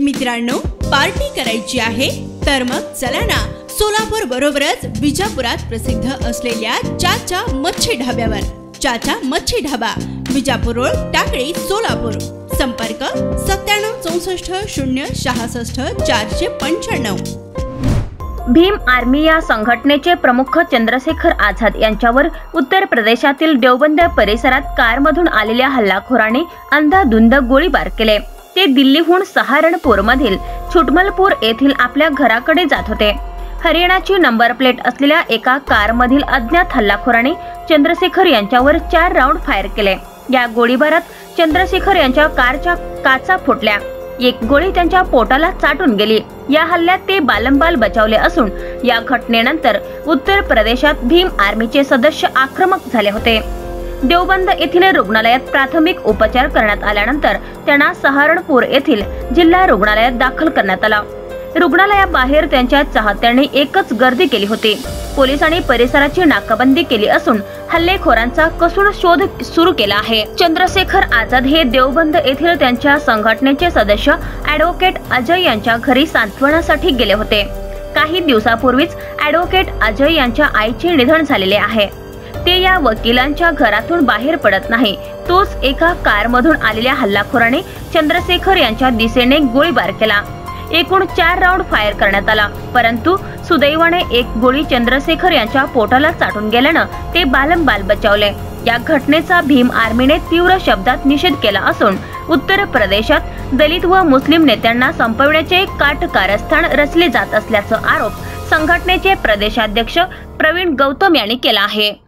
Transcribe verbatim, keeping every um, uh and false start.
मित्रांनो, पार्टी करायची आहे तर मग चला ना, सोलापूर बरोबरच विजापुरात प्रसिद्ध असलेल्या चाचा मच्छी ढाब्यावर। चाचा मच्छी ढाबा, विजापूर रोड, टाकळी, सोलापूर। संपर्क सत्त्याण्णव चौसष्ट शून्य सहासष्ट चारशे पंच्याण्णव। भीम आर्मी या संघटनेचे प्रमुख चंद्रशेखर आझाद यांच्यावर उत्तर प्रदेशातील देवबंद परिसरात कारमधून आलेल्या हल्लाखोराने अंधाधुंद गोळीबार केले। ते दिल्लीहून सहारणपूर मधील छुटमलपूर येथील आपल्या घराकडे जात होते। हरियाणाची नंबर प्लेट असलेल्या एका कारमधील अज्ञात हल्लाखोराने चंद्रशेखर यांच्यावर चार राऊंड फायर केले। या गोळीबारात चंद्रशेखर यांच्या कारच्या काचा फुटल्या। एक गोळी त्यांच्या पोटाला चाटून गेली। या हल्ल्यात ते बालंबाल बचावले असून या घटनेनंतर उत्तर प्रदेशात भीम आर्मीचे सदस्य आक्रमक झाले होते। देवबंद येथील रुग्णालयात प्राथमिक उपचार करण्यात आल्यानंतर त्यांना सहारणपूर येथील जिल्हा रुग्णालयात दाखल करण्यात आला। रुग्णालयाबाहेर त्यांच्या चाहत्यांनी एकच गर्दी केली होती। पोलिसांनी परिसराची नाकाबंदी केली असून हल्लेखोरांचा कसून शोध सुरू केला आहे। चंद्रशेखर आझाद हे देवबंद येथील त्यांच्या संघटनेचे सदस्य ॲडव्होकेट अजय यांच्या घरी सांत्वनासाठी गेले होते। काही दिवसापूर्वीच ॲडव्होकेट अजय यांच्या आईचे निधन झालेले आहे। ते या वकिलांच्या घरातून बाहेर पडत नाही, तोच एका कारमधून आलेल्या हल्लाखोराने चंद्रशेखर यांच्या दिशेने गोळीबार केला। एकूण चार राऊंड फायर करण्यात आला, परंतु सुदैवाने एक गोळी चंद्रशेखर यांच्या पोटाला चाटून गेल्यानं ते बालंबाल बचावले। या घटनेचा भीम आर्मीने तीव्र शब्दात निषेध केला असून उत्तर प्रदेशात दलित व मुस्लिम नेत्यांना संपवण्याचे काटकारस्थान रचले जात असल्याचा आरोप संघटनेचे प्रदेशाध्यक्ष प्रवीण गौतम यांनी केला आहे।